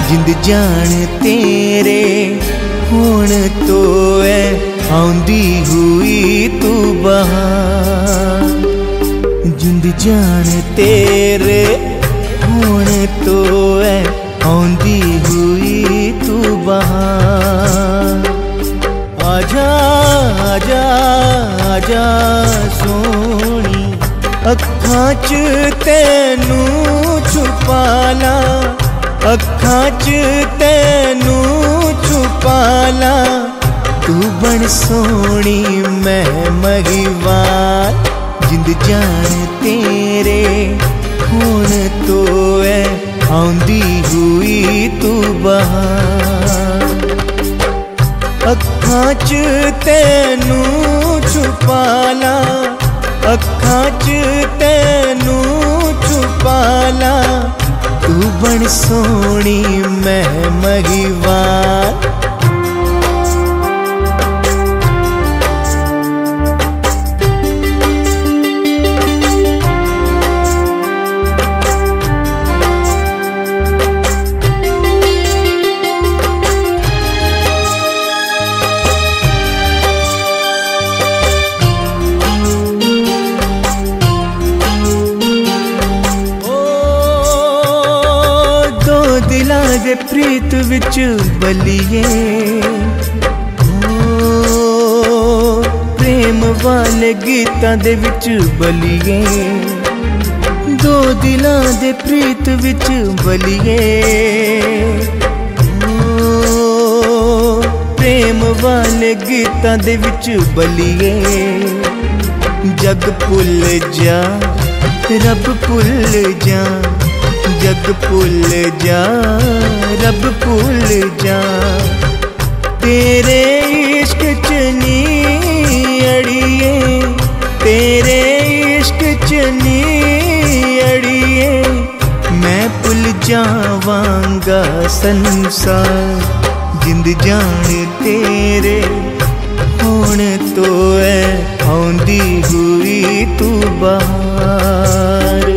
जिंद जान तेरे हुण तो है आउंदी हुई तू बहार। जिंद जान तेरे हुण तो है आउंदी हुई तू बहार। आजा आजा आजा सोनी अखां च तैनू छुपाला, अखां च तैनू छुपाला। तू बन सोनी मैं महिवाल। जिंद जान तेरे हुण तो है आउंदी हुई तू बहार। अखां च तैनू छुपाला, अखां च तैनू छुपाला। तू बन सोनी मैं महिवाल। दे प्रीत विच बलिए प्रेम वाले गीतां दे विच बलिए। दो दिलां दे प्रीत विच बलिए प्रेम वाले गीतां दे विच बलिए। जग भुल जा रब भुल जा, जग भुल जा रब भुल जा। तेरे इश्क च नी अड़िए, तेरे इश्क च नी अड़िए। मैं भुल जावांगा संसार। जिंद जान तेरे हुण तो है आउंदी हुई तू बहार।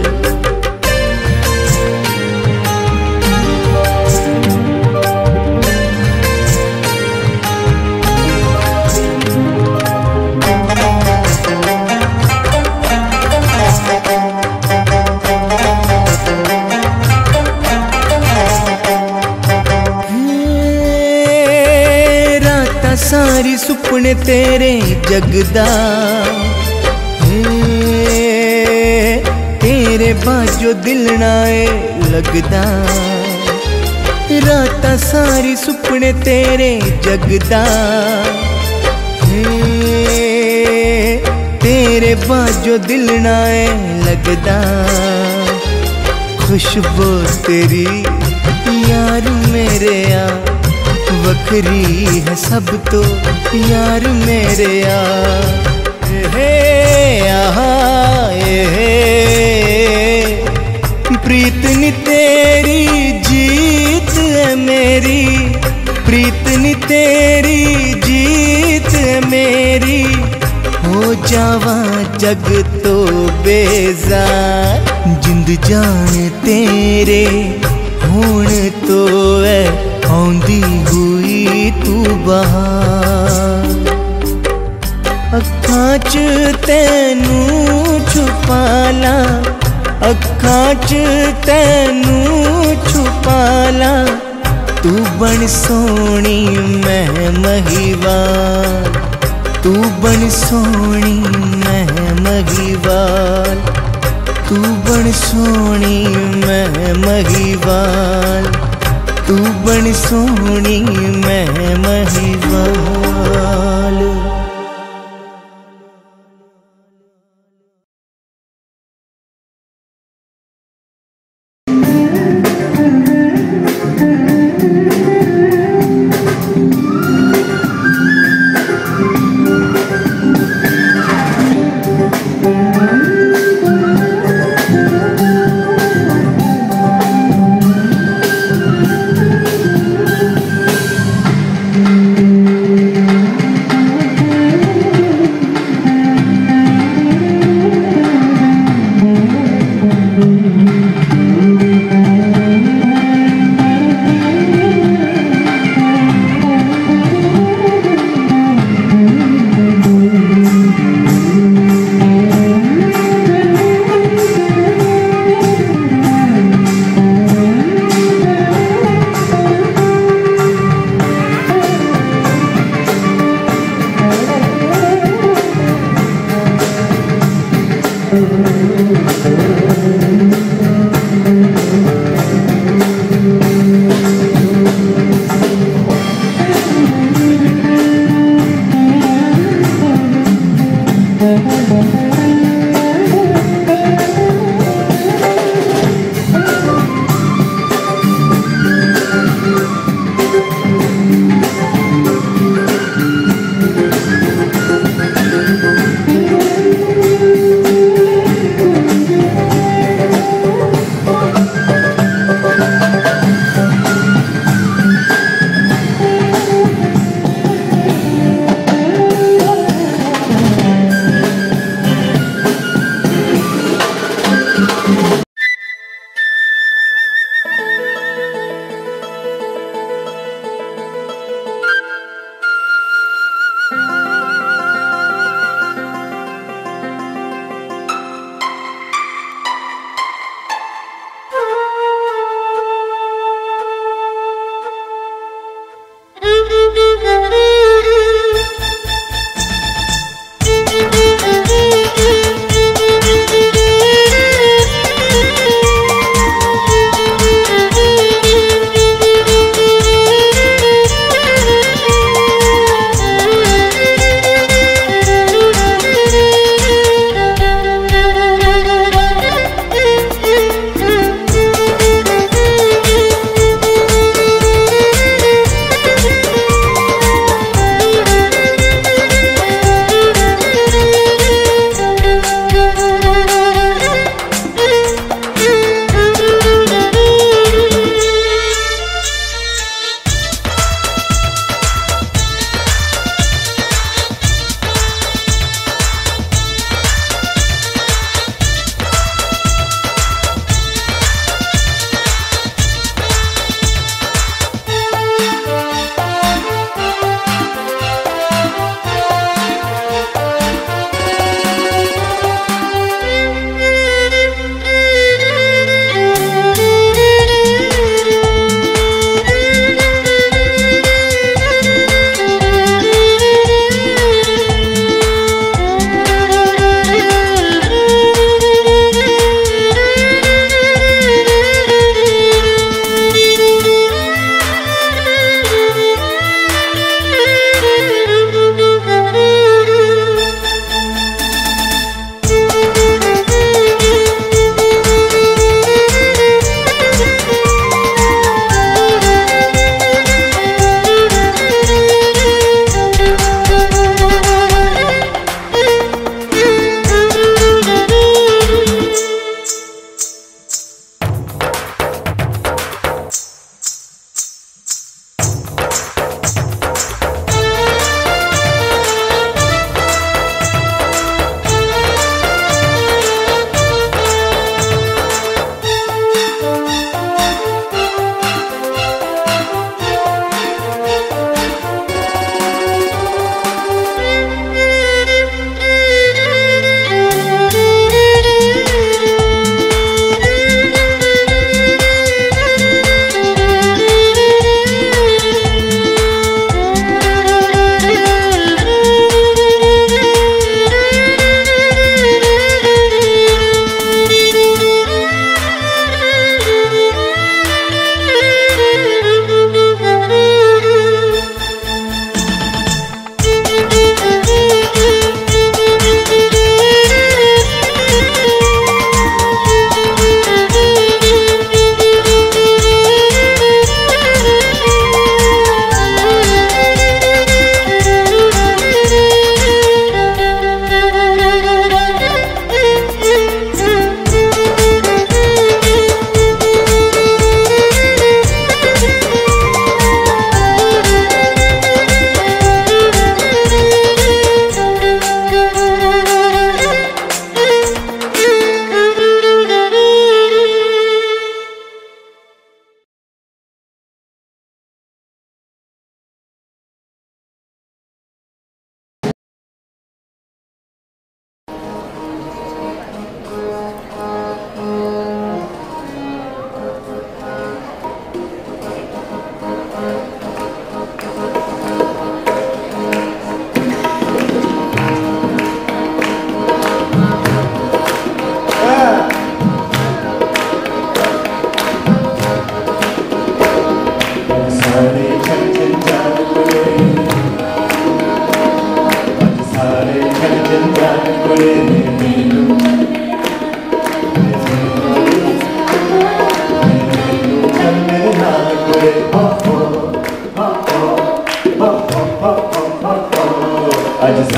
सारी सुपने तेरे जगदा, तेरे बाजो दिल नाए लगदा। रातां सारी सुपने तेरे जगदा, तेरे बाजो दिल नाए लगदा। खुशबू तेरी यार मेरे आ वखरी है सब तो यार मेरे प्रीत नी तेरी जीत है मेरी, प्रीत नी तेरी जीत है मेरी। हो जावा जग तो बेजार। जिंद जान तेरे हुण तो है आउंदी हुई तू बहार। अखां च तैनू छुपाला, अखां च तैनू छुपाला। तू बन सोनी मैं महिवाल, तू बन सोनी मैं महिवाल। तू बन सोनी मैं महिवाल, तू बन सोनी मैं महिवाल।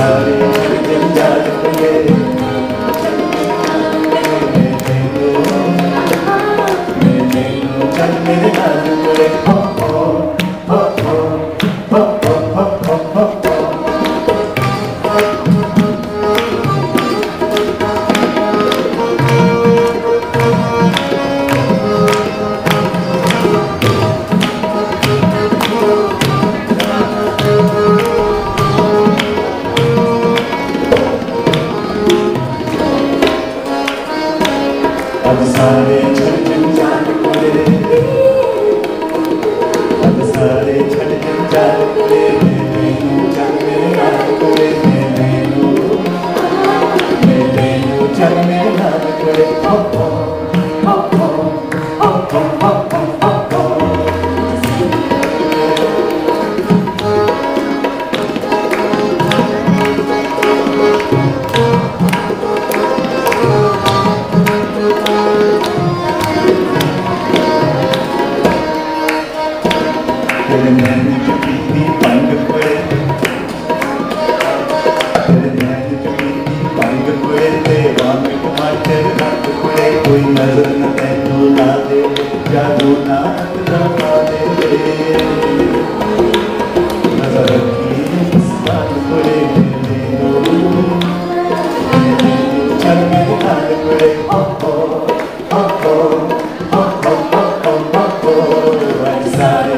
सारे जंजाल खुले चल मेरे नाल खुले हो हो हो हो हो हो हो हो अब सारे छड़ जंजाल खुले अब सारे छड़ जंजाल खुले मैनू चल मेरे नाल खुले मैनू चल मेरे नाल खुले हो हो हो हो हो हो हो हो तेरे नैन च पीती पंग पुए तेरे नैन च पीती पंग पुए ते वांग टमाटर रंग पुए कोई नजर न तैनू ला दे जादू नाक दबा दे नजर रखी साथ पुए चल मेरे नाल पुए हो हो हो हो हो हो हो हो हो सारे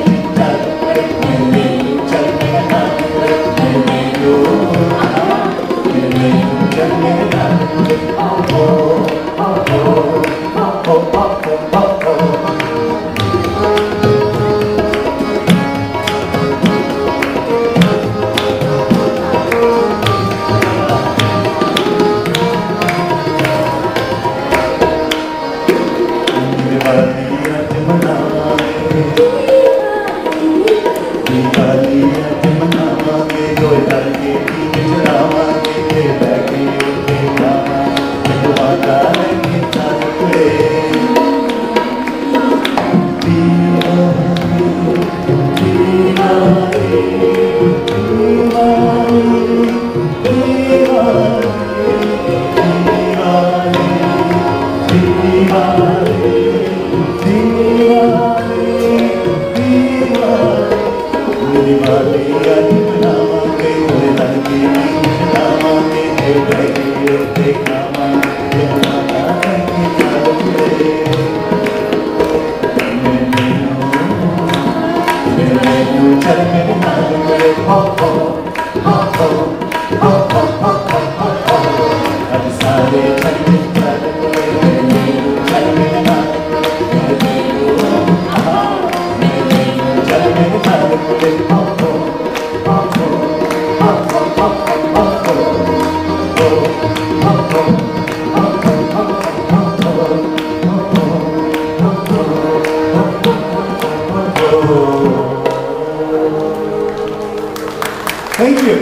Thank you.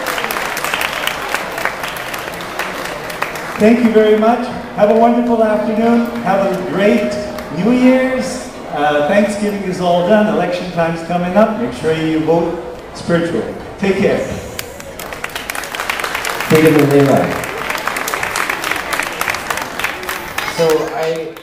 Thank you very much. Have a wonderful afternoon. Have a great New Year's. Thanksgiving is all done. Election time's coming up. Make sure you vote spiritually. Take care. Take it away. So I